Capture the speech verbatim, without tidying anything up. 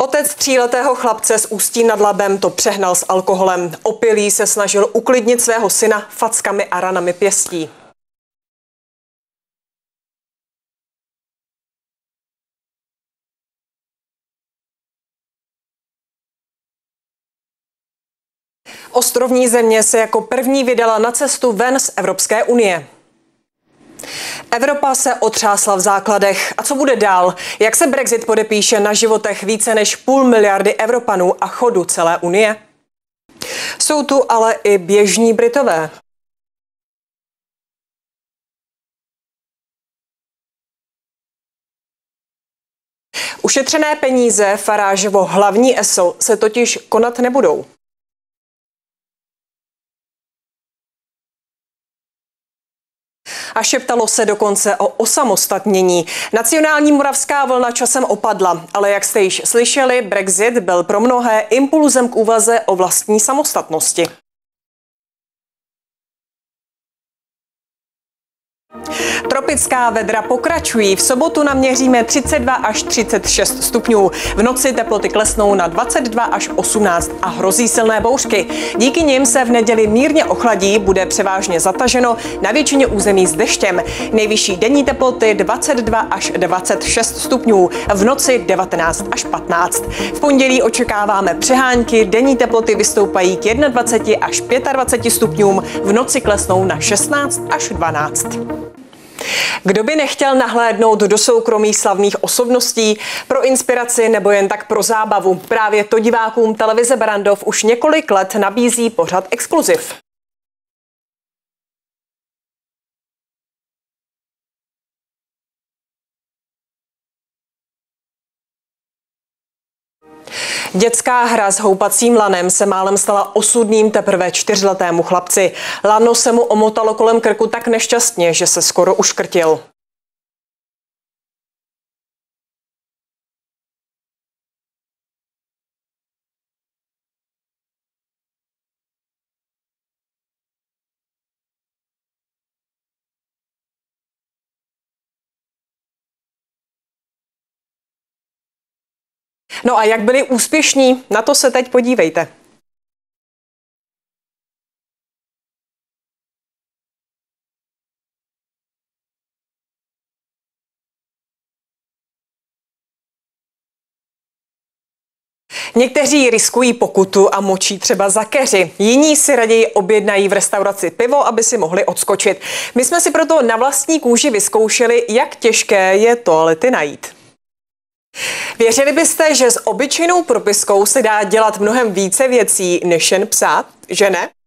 Otec tříletého chlapce z Ústí nad Labem to přehnal s alkoholem. Opilý se snažil uklidnit svého syna fackami a ranami pěstí. Ostrovní země se jako první vydala na cestu ven z Evropské unie. Evropa se otřásla v základech. A co bude dál? Jak se Brexit podepíše na životech více než půl miliardy Evropanů a chodu celé unie? Jsou tu ale i běžní Britové. Ušetřené peníze Farageovo hlavní eso se totiž konat nebudou. A šeptalo se dokonce o osamostatnění. Nacionální moravská vlna časem opadla, ale jak jste již slyšeli, Brexit byl pro mnohé impulzem k úvaze o vlastní samostatnosti. Tropická vedra pokračují. V sobotu naměříme třicet dva až třicet šest stupňů. V noci teploty klesnou na dvacet dva až osmnáct a hrozí silné bouřky. Díky nim se v neděli mírně ochladí, bude převážně zataženo, na většině území s deštěm. Nejvyšší denní teploty dvacet dva až dvacet šest stupňů, v noci devatenáct až patnáct. V pondělí očekáváme přehánky, denní teploty vystoupají k dvacet jedna až dvacet pět stupňům, v noci klesnou na šestnáct až dvanáct. Kdo by nechtěl nahlédnout do soukromí slavných osobností pro inspiraci nebo jen tak pro zábavu? Právě to divákům televize Barrandov už několik let nabízí pořad Exkluziv. Dětská hra s houpacím lanem se málem stala osudným teprve čtyřletému chlapci. Lano se mu omotalo kolem krku tak nešťastně, že se skoro uškrtil. No a jak byli úspěšní, na to se teď podívejte. Někteří riskují pokutu a močí třeba za keři. Jiní si raději objednají v restauraci pivo, aby si mohli odskočit. My jsme si proto na vlastní kůži vyzkoušeli, jak těžké je toalety najít. Věřili byste, že s obyčejnou propiskou se dá dělat mnohem více věcí, než jen psát, že ne?